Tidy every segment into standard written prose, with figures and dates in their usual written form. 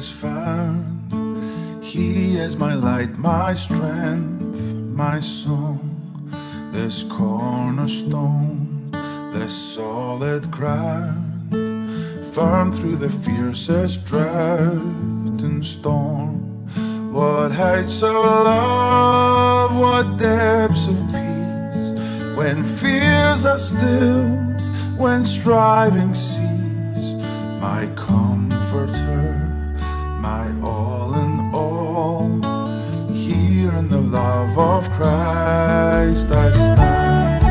is found. He is my light, my strength, my song. This cornerstone, this solid ground, firm through the fiercest drought and storm. What heights of love, what depths of peace, when fears are stilled, when striving cease. My comforter, my all in all, here in the love of Christ I stand.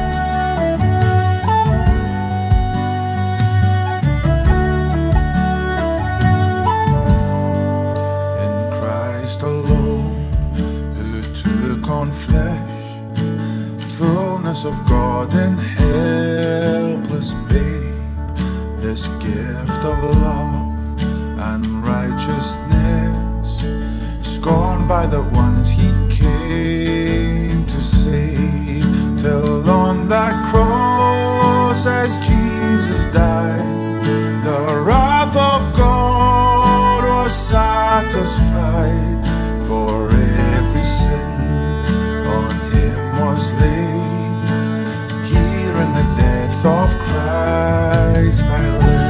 In Christ alone, who took on flesh, fullness of God in helpless babe, this gift of love and righteousness, scorned by the ones he came to save, till on that cross as Jesus died, the wrath of God was satisfied, for every sin on him was laid. Here in the death of Christ I live.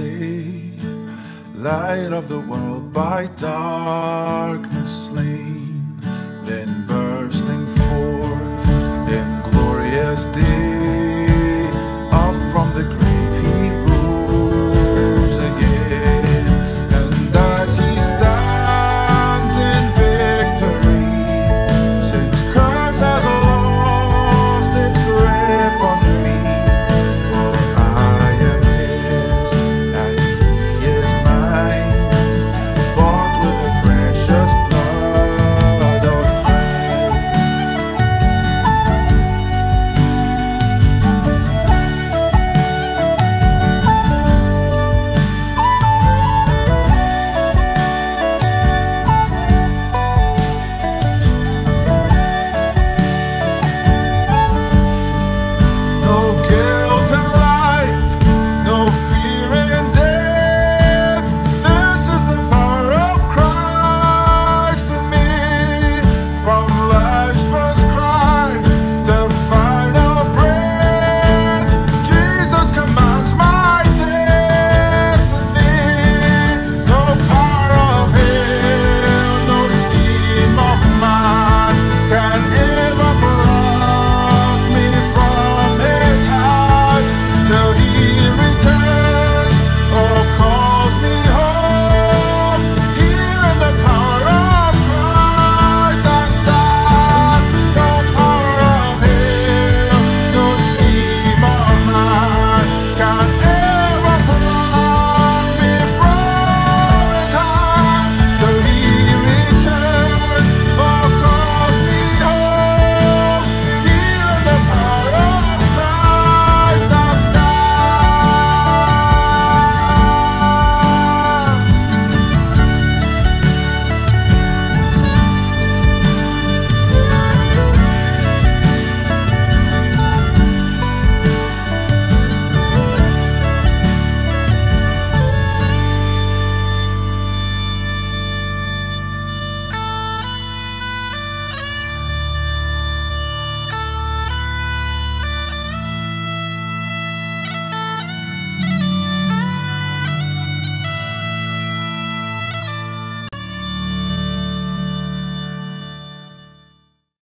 Light of the world by darkness slain,